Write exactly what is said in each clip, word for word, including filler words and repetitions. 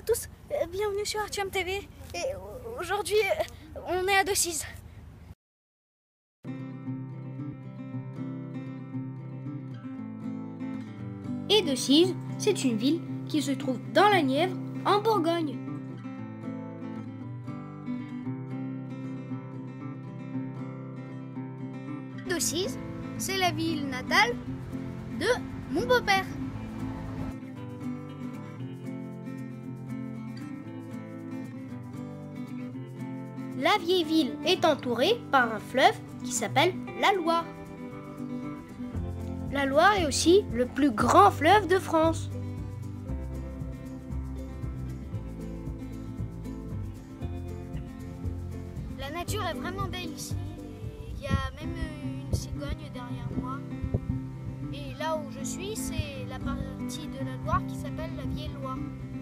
tous, euh, bienvenue sur Artium T V. Et aujourd'hui, euh, on est à Decize. Et Decize, c'est une ville qui se trouve dans la Nièvre, en Bourgogne. Decize, c'est la ville natale de mon beau-père. La vieille ville est entourée par un fleuve qui s'appelle la Loire. La Loire est aussi le plus grand fleuve de France. La nature est vraiment belle ici. Il y a même une cigogne derrière moi. Et là où je suis, c'est la partie de la Loire qui s'appelle la Vieille Loire.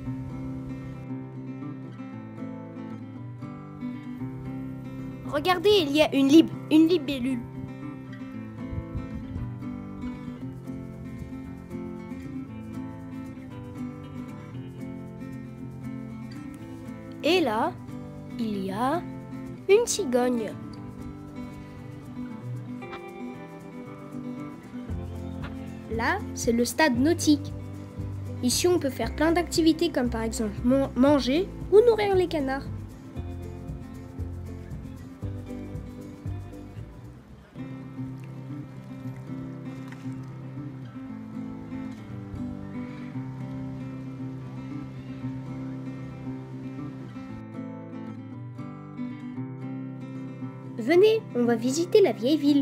Regardez, il y a une lib, une libellule. Et là, il y a une cigogne. Là, c'est le stade nautique. Ici, on peut faire plein d'activités comme par exemple manger ou nourrir les canards. Venez, on va visiter la vieille ville.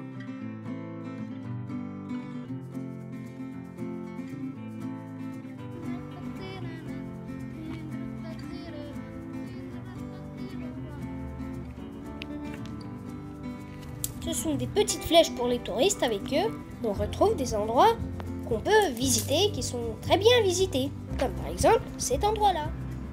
Ce sont des petites flèches pour les touristes. Avec eux, on retrouve des endroits qu'on peut visiter, qui sont très bien visités. Comme par exemple cet endroit-là.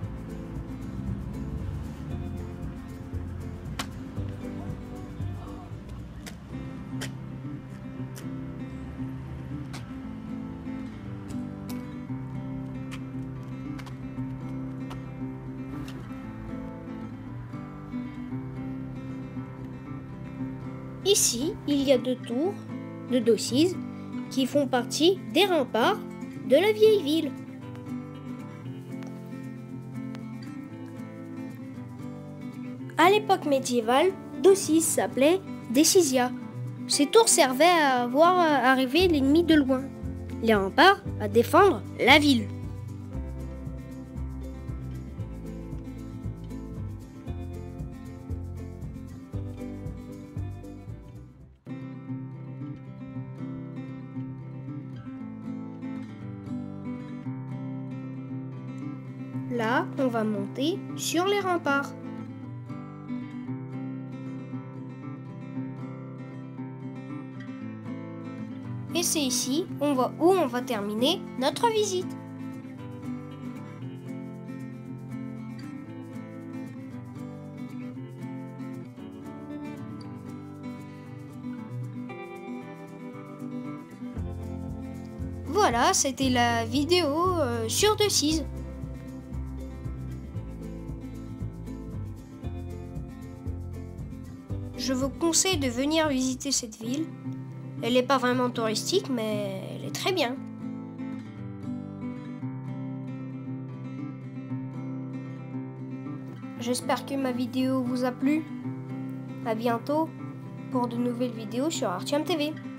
Ici, il y a deux tours de Decize qui font partie des remparts de la vieille ville. À l'époque médiévale, Decize s'appelait Decisia. Ces tours servaient à voir arriver l'ennemi de loin, les remparts à défendre la ville. Là, on va monter sur les remparts. Et c'est ici on va, où on va terminer notre visite. Voilà, c'était la vidéo euh, sur Decize. Je vous conseille de venir visiter cette ville. Elle n'est pas vraiment touristique, mais elle est très bien. J'espère que ma vidéo vous a plu. À bientôt pour de nouvelles vidéos sur Artium T V.